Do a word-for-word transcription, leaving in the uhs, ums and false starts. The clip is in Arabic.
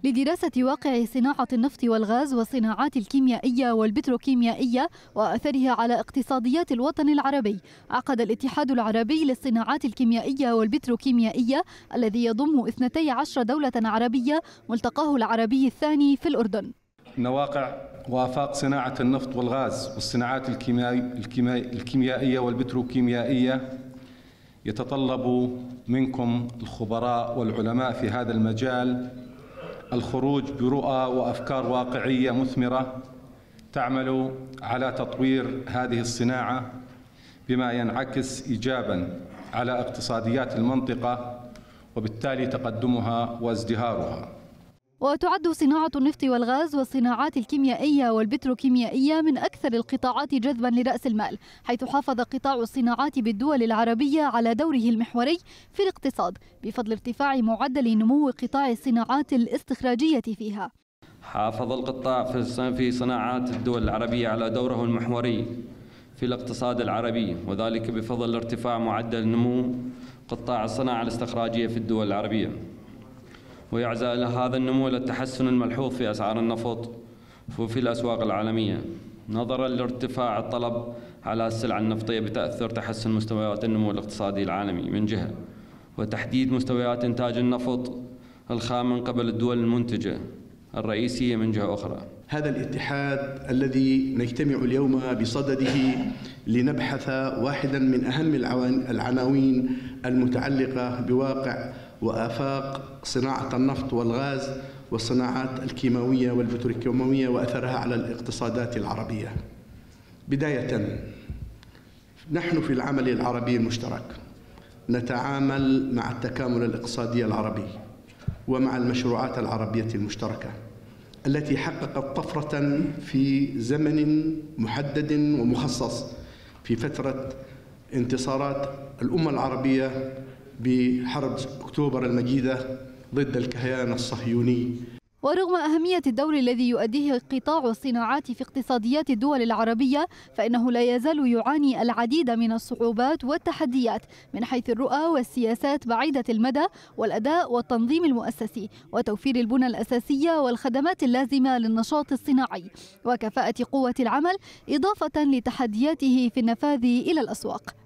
لدراسة واقع صناعة النفط والغاز والصناعات الكيميائية والبتروكيميائية وأثرها على اقتصاديات الوطن العربي، عقد الاتحاد العربي للصناعات الكيميائية والبتروكيميائية الذي يضم اثنتي عشر دولة عربية ملتقاه العربي الثاني في الأردن. إن واقع وآفاق صناعة النفط والغاز والصناعات الكيميائية والبتروكيميائية يتطلب منكم الخبراء والعلماء في هذا المجال الخروج برؤى وأفكار واقعية مثمرة تعمل على تطوير هذه الصناعة بما ينعكس إيجاباً على اقتصاديات المنطقة وبالتالي تقدمها وازدهارها. وتعد صناعة النفط والغاز والصناعات الكيميائية والبتروكيميائية من أكثر القطاعات جذباً لرأس المال، حيث حافظ قطاع الصناعات بالدول العربية على دوره المحوري في الاقتصاد بفضل ارتفاع معدل نمو قطاع الصناعات الاستخراجية فيها. حافظ القطاع في صناعات الدول العربية على دوره المحوري في الاقتصاد العربي، وذلك بفضل ارتفاع معدل نمو قطاع الصناعة الاستخراجية في الدول العربية، ويعزى هذا النمو إلى التحسن الملحوظ في أسعار النفط وفي الأسواق العالمية نظرا لارتفاع الطلب على السلع النفطية بتأثر تحسن مستويات النمو الاقتصادي العالمي من جهة، وتحديد مستويات إنتاج النفط الخام من قبل الدول المنتجة الرئيسية من جهة أخرى. هذا الاتحاد الذي نجتمع اليوم بصدده لنبحث واحدا من أهم العناوين المتعلقة بواقع وآفاق صناعة النفط والغاز والصناعات الكيماوية والبتروكيماوية وأثرها على الاقتصادات العربية. بداية، نحن في العمل العربي المشترك نتعامل مع التكامل الاقتصادي العربي ومع المشروعات العربية المشتركة التي حققت طفرة في زمن محدد ومخصص في فترة انتصارات الأمة العربية بحرب أكتوبر المجيدة ضد الكيان الصهيوني. ورغم أهمية الدور الذي يؤديه قطاع الصناعات في اقتصاديات الدول العربية، فإنه لا يزال يعاني العديد من الصعوبات والتحديات من حيث الرؤى والسياسات بعيدة المدى والأداء والتنظيم المؤسسي وتوفير البنى الأساسية والخدمات اللازمة للنشاط الصناعي وكفاءة قوة العمل، إضافة لتحدياته في النفاذ إلى الأسواق.